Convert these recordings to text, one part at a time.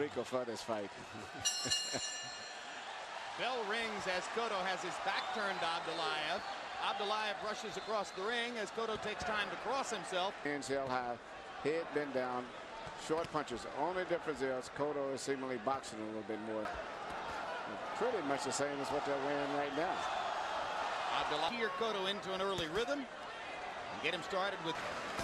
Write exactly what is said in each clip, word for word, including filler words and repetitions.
Rico for this fight. Bell rings as Cotto has his back turned to Abdullayev. Abdullayev rushes across the ring as Cotto takes time to cross himself. Hands held high, head bent down, short punches. The only difference is Cotto is seemingly boxing a little bit more. Pretty much the same as what they're wearing right now. Abdullayev steer Cotto into an early rhythm and get him started with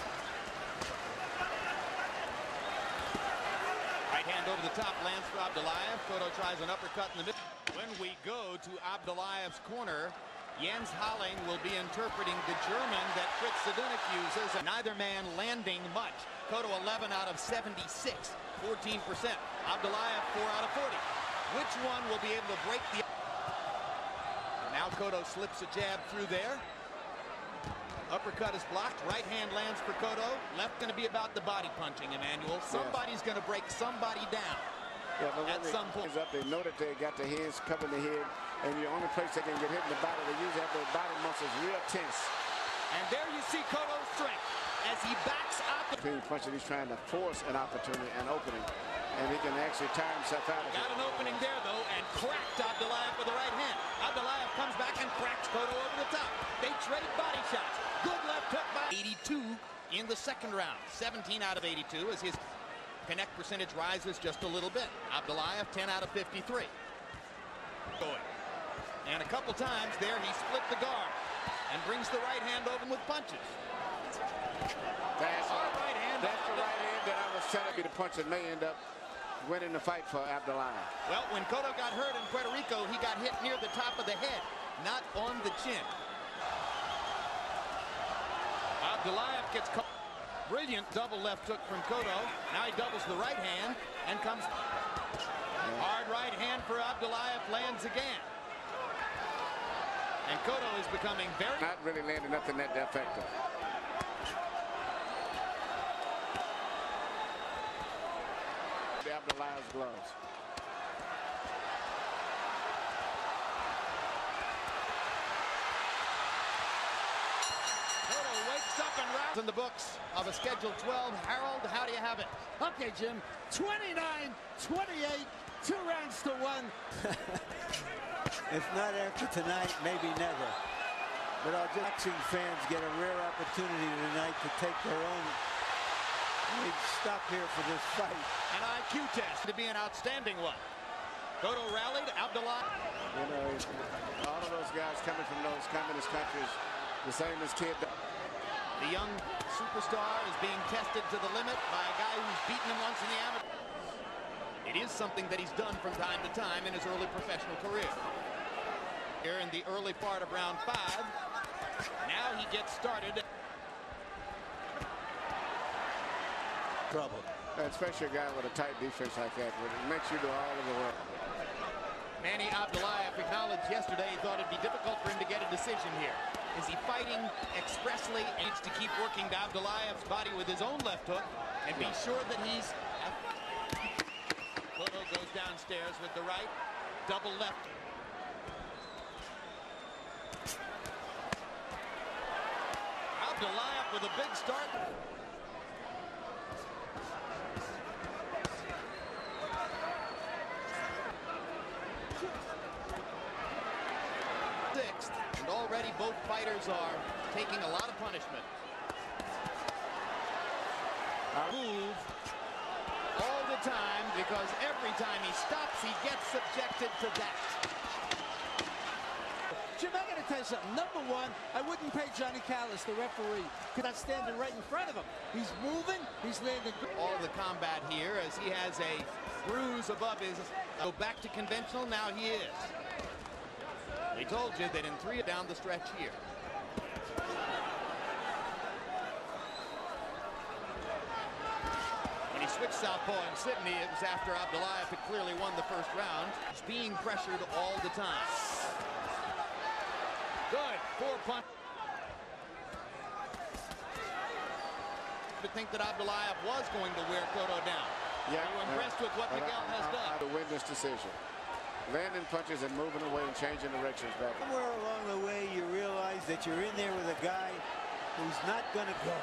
right hand over the top, lands for Abdullayev. Cotto tries an uppercut in the middle. When we go to Abdullayev's corner, Jens Halling will be interpreting the German that Fritz Sadunik uses. Neither man landing much. Cotto eleven out of seventy-six, fourteen percent. Abdullayev four out of forty. Which one will be able to break the... Now Cotto slips a jab through there. Uppercut is blocked. Right hand lands for Cotto. Left going to be about the body punching, Emmanuel. Somebody's yes. going to break somebody down. Yeah, but at some point. Up, they know that they got their hands covering the head, and the only place they can get hit in the body, they usually have their body muscles real tense. And there you see Cotto's strength as he backs out. Between punches, he's trying to force an opportunity, an opening, and he can actually tire himself out of it. Got an opening there, though, and cracked Abdullayev with the right hand. Abdullayev comes back and cracks Cotto over the top. They trade body shots. Good left hook by eighty-two in the second round. seventeen out of eighty-two as his connect percentage rises just a little bit. Abdullayev ten out of fifty-three. Going. And a couple times there he split the guard and brings the right hand over with punches. That's, Hard right hand. That's the right hand that I was telling you the punch that may end up winning the fight for Abdullayev. Well, when Cotto got hurt in Puerto Rico, he got hit near the top of the head, not on the chin. Abdullayev gets caught. Brilliant double left hook from Cotto. Now he doubles the right hand and comes. Yeah. Hard right hand for Abdullayev lands again. And Cotto is becoming very... Not really landing nothing that effective. Abdullah's gloves. In the books of a schedule twelve. Harold, how do you have it? Okay, Jim. twenty-nine twenty-eight, two rounds to one. If not after tonight, maybe never. But our boxing fans get a rare opportunity tonight to take their own. We'd stop here for this fight. An I Q test to be an outstanding one. Cotto rallied. Abdullah. You know, all of those guys coming from those communist countries, the same as Kid. The young superstar is being tested to the limit by a guy who's beaten him once in the amateur. It is something that he's done from time to time in his early professional career. Here in the early part of round five, now he gets started. Trouble. Especially a guy with a tight defense like that, where it makes you do all of the work. Manny Abdullayev acknowledged yesterday he thought it'd be difficult for him to get a decision here. Is he fighting expressly? Needs to keep working to Abdullayev's body with his own left hook and be sure that he's... Cotto goes downstairs with the right. Double left. Abdullayev with a big start. Sixth, and already both fighters are taking a lot of punishment. Move all the time, because every time he stops, he gets subjected to that. Jim, I gotta tell you something. Number one, I wouldn't pay Johnny Callis, the referee, because I'm standing right in front of him. He's moving, he's landing. All the combat here as he has a bruise above his... Go back to conventional, now he is. They told you that in three down the stretch here. When he switched southpaw in Sydney, it was after Abdullayev had clearly won the first round. He's being pressured all the time. Good, four punch. To think that Abdullayev was going to wear Cotto down. Yeah, Are you impressed uh, with what Miguel I, has I, done? I, to win this decision. Landing punches and moving away and changing directions back. Somewhere along the way, you realize that you're in there with a guy who's not going to go.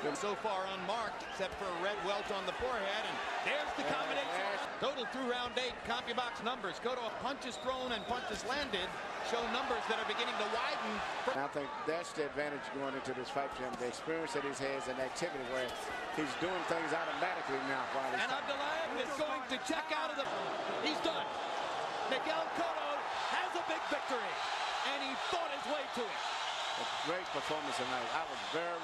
So far unmarked, except for a red welt on the forehead, and there's the combination. Total through round eight, CompuBox numbers. Go to punches thrown and punches landed. Show numbers that are beginning to widen. I think that's the advantage going into this fight for him. The experience that he has and activity where he's doing things automatically now. While he's and Abdulayev is going to check out of the... He's done. Miguel Cotto has a big victory, and he fought his way to it. A great performance tonight. I was very